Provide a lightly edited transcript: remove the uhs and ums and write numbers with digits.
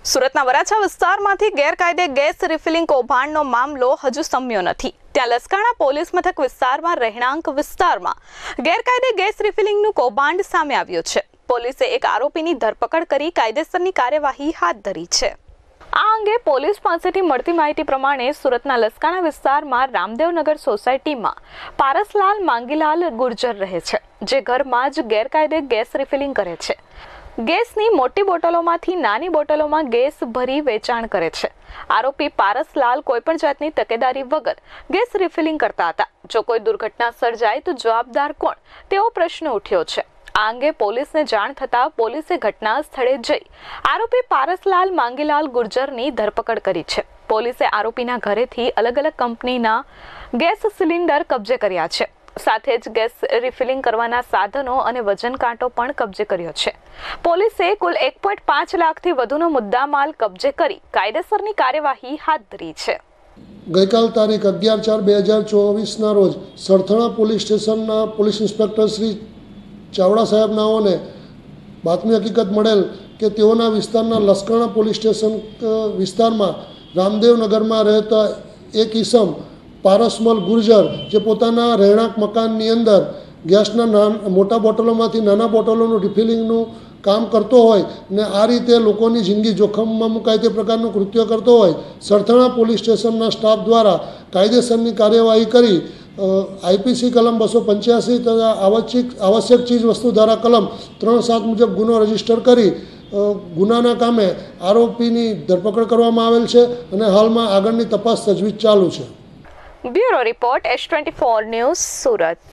સુરતના વરાછા વિસ્તારમાંથી ગેરકાયદે ગેસ રિફિલિંગ કૌભાંડનો મામલો હજુ શમ્યો નથી। ત્યાં લસકાણા પોલીસ મથક વિસ્તારમાં રહેણાંક વિસ્તારમાં ગેરકાયદે ગેસ રિફિલિંગનું કૌભાંડ સામે આવ્યું છે। પોલીસે એક આરોપીની ધરપકડ કરી કાયદેસરની કાર્યવાહી હાથ ધરી છે। આ અંગે પોલીસ પાસેથી મળતી માહિતી પ્રમાણે સુરતના લસકાણા વિસ્તારમાં રામદેવનગર સોસાયટીમાં પારસલાલ માંગીલાલ ગુર્જર રહે છે, જે ઘરમાં જ ગેરકાયદે ગેસ રિફિલિંગ કરે છે। ગેસની મોટી બોટલોમાંથી નાની બોટલોમાં ગેસ ભરી વેચાણ કરે છે। આરોપી પારસલાલ કોઈપણ જાતની તકેદારી વગર ગેસ રિફિલિંગ કરતા હતા। જો કોઈ દુર્ઘટના સર્જાય તો જવાબદાર કોણ, તેવો પ્રશ્ન ઉઠ્યો છે। આ અંગે પોલીસને જાણ થતાં પોલીસે ઘટના સ્થળે જઈ આરોપી પારસલાલ માંગીલાલ ગુર્જરની ધરપકડ કરી છે। પોલીસે આરોપીના ઘરેથી અલગ અલગ કંપનીના ગેસ સિલિન્ડર કબજે કર્યા છે। સાથે જ ગેસ રિફિલિંગ કરવાના સાધનો અને વજન કાંટો પણ કબજે કર્યો છે। પોલીસે કુલ 1.5 લાખથી વધુનો મુદ્દામાલ કબજે કરી કાયદેસરની કાર્યવાહી હાથ ધરી છે। ગઈકાલ તારીખ 11/4/2024ના રોજ સરથાણા પોલીસ સ્ટેશનના પોલીસ ઇન્સ્પેક્ટર શ્રી ચાવડા સાહેબ નાઓને બાતમી હકીકત મળેલ કે તેઓના વિસ્તારના લસકાણા પોલીસ સ્ટેશન વિસ્તારમાં રામદેવનગરમાં રહેતા એક ઈસમ પારસમલ ગુર્જર, જે પોતાના રહેણાંક મકાનની અંદર ગેસના મોટા બોટલોમાંથી નાના બોટલોનું રિફિલિંગનું કામ કરતો હોય ને આ રીતે લોકોની જિંદગી જોખમમાં મુકાય તે પ્રકારનું કૃત્ય કરતો હોય, સરથાણા પોલીસ સ્ટેશનના સ્ટાફ દ્વારા કાયદેસરની કાર્યવાહી કરી આઈપીસી કલમ 285 તથા આવશ્યક ચીજ વસ્તુ ધારા કલમ 3(7) મુજબ ગુનો રજીસ્ટર કરી ગુનાના કામે આરોપીની ધરપકડ કરવામાં આવેલ છે અને હાલમાં આગળની તપાસ તજવીજ ચાલુ છે। Bureau report S24 news Surat.